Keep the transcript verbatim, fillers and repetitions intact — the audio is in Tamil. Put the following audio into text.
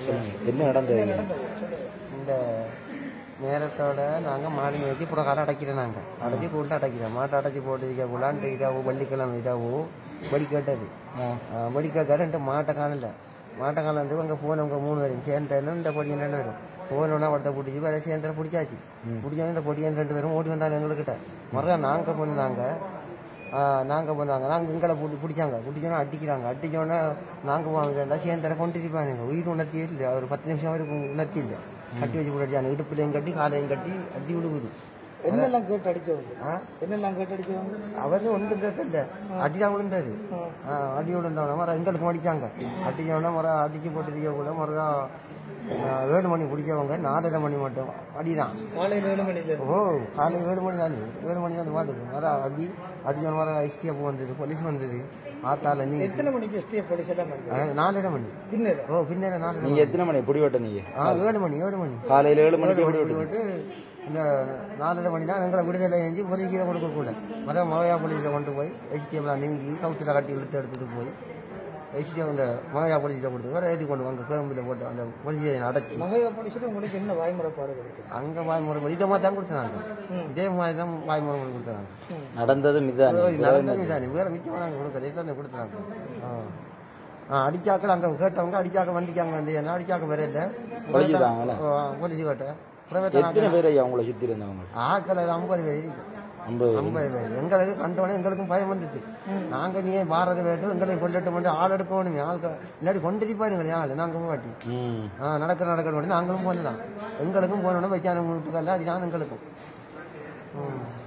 என்ன நடந்தது? இந்த நேரத்தோட நாங்கள் மாடு மேய்ச்சி இப்போ கடை அடைக்கிறோம். நாங்கள் அடைச்சி கூட்டு அடைக்கிறோம். மாட்டை அடைச்சி போட்டு இருக்கலான்ட்டு இதாவோ வெள்ளிக்கிழமை இதாவோ வடி கேட்டது. வடி கேட்க ரெண்டு மாட்டை காணல. மாட்டை காணல அங்கே போனவங்க மூணு பேரும் சேர்ந்தேன்னு இந்த பொடியன் ரெண்டு பேரும் போனோன்னா ஒருத்த பிடிச்சி வேலை சேர்ந்த பிடிச்சாச்சு. பிடிச்சோன்னு இந்த பொடியன் ரெண்டு பேரும் ஓடி வந்தாங்க எங்கள்கிட்ட. மறுபடியும் நாங்கள் போனாங்க. நாங்கள் போனாங்க. நாங்கள் எங்களை பிடி பிடிச்சாங்க. பிடிச்சோன்னா அடிக்கிறாங்க. அடிச்சோன்னா நாங்கள் போவாங்க சேர்ந்தர கொண்டு இருப்பாங்க. உயிர் உணர்த்தி இல்லை. ஒரு பத்து நிமிஷம் வரைக்கும் உணர்த்தி இல்லை. கட்டி வச்சு போட்டாங்க. இடுப்புலையும் கட்டி காலையும் கட்டி அடி விழுகுது. என்னெல்லாம் கேட்டு அடிச்சவங்க? என்னெல்லாம் கேட்டு அடிச்சவங்க? அவரு ஒன்றும் கேட்கல. அடிதான் விழுந்தது. அடி விழுந்தவன மரம் எங்களுக்கும் அடிச்சாங்க. அடிச்சவன மரம் அடிச்சு போட்டு கூட மரம் ஏழு மணி பிடிச்சவங்க நாலரை மணி மட்டும் அடிதான். காலையில் ஏழு மணி ஓ காலையில் ஏழு மணி தானே. ஏழு மணி தான் மாட்டுது மரம் அடி அடிச்சவன மரம் எஸ்டிஎஃப் வந்தது. போலீஸ் வந்தது. ஆத்தால நீ எத்தனை மணிக்கு எஸ்டிஎஃப் போலீஸ் நாலரை மணி பின்னர். ஓ பின்னர் நாலரை. நீங்க எத்தனை மணி பிடிவட்ட? நீங்க ஏழு மணி ஏழு மணி காலையில் ஏழு மணிக்கு பிடிவிட்டு இந்த நாலரை மணி தான் எங்களை விடுதலை செஞ்சு ஒரு கீழே கொடுக்கக்கூட மொதல் மகையா போலீஸை கொண்டு போய் எஸ்டிஎஃப்லாம் நீங்கி கவுத்தில் கட்டி இழுத்து எடுத்துட்டு போய் எஸ்டிஎஃப் இந்த மகையா போலீஸை கொடுத்து வேற ஏற்றி கொண்டு அங்கே கேம்பில் போட்டு அந்த போலீஸை அடைச்சி. மகையா போலீஸில் உங்களுக்கு என்ன வாய்முறைப்பாடு கிடைக்கும்? அங்கே வாய்முறை இதே மாதிரி தான் கொடுத்தாங்க. இதே மாதிரி தான் வாய்முறை கொடுத்தாங்க. நடந்தது மிதானி நடந்தது மிதானி வேற மிச்சமாக நாங்கள் கொடுக்கல. இதானே கொடுத்தாங்க. ஆ அடிச்சாக்கள் அங்கே கேட்டவங்க அடிச்சாக்க வந்திக்காங்க. என்ன அடிச்சாக்க வேற இல்லை போலீஸ் கேட்ட. எத்தனை பேர் ஐயா உங்களை சுத்தி இருந்தவங்க? ஆக்கள் ஐம்பது பேர். ஐம்பது ஐம்பது பேர். எங்களுக்கு கண்டோடனே எங்களுக்கும் பயம் வந்துச்சு. நாங்க நீ வாரது வேண்டும் எங்களை கொள்ளட்டு வந்து ஆள் எடுக்கணும். ஆள் இல்லாட்டி கொண்டிருப்பாருங்க ஆள். நாங்க மாட்டி ஆஹ் நடக்க நடக்க நாங்களும் போனதான். எங்களுக்கும் போனோட வைக்கான வீட்டுக்கல்ல அதுதான் எங்களுக்கும்.